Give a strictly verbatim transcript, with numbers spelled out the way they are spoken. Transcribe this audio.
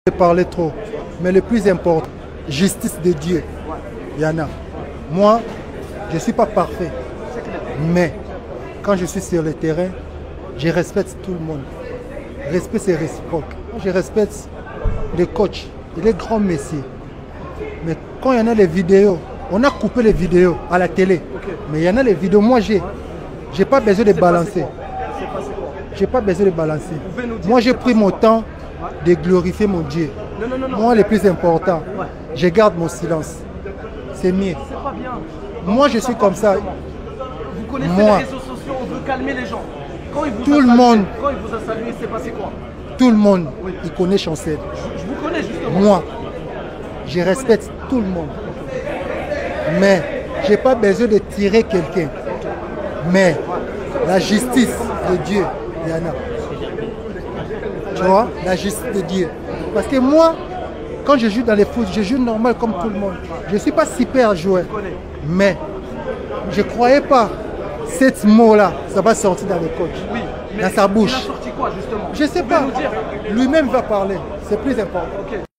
Je parlais trop, mais le plus important, justice de Dieu. Il y en a. Moi, je ne suis pas parfait, mais quand je suis sur le terrain, je respecte tout le monde. Respect, c'est réciproque. Je respecte les coachs et les grands messieurs. Mais quand il y en a les vidéos, on a coupé les vidéos à la télé. Okay. Mais il y en a les vidéos, moi j'ai j'ai pas besoin de balancer. J'ai pas besoin de balancer. Moi j'ai pris mon temps de glorifier mon Dieu. Non, non, non, non. Moi le plus important, ouais. Je garde mon silence. C'est mieux. Pas bien. Moi je suis comme ça. Vous connaissez moi, les réseaux sociaux, on veut calmer les gens. Quand il vous tout a le salué, monde. Quand il vous a salué, c'est passé quoi? Tout le monde, oui. Il connaît Chancel. Je, je vous connais justement. Moi, je respecte tout le monde. Mais je n'ai pas besoin de tirer quelqu'un. Mais la justice de Dieu, il y en a. Tu vois, la justice de Dieu. Parce que moi, quand je joue dans les foot, je joue normal comme tout le monde. Je ne suis pas super joueur. Mais je ne croyais pas cette mot-là, ça va sortir dans le coach, oui, dans sa bouche. Il a sorti quoi justement? Je ne sais pas. Lui-même va parler. C'est plus important. Okay.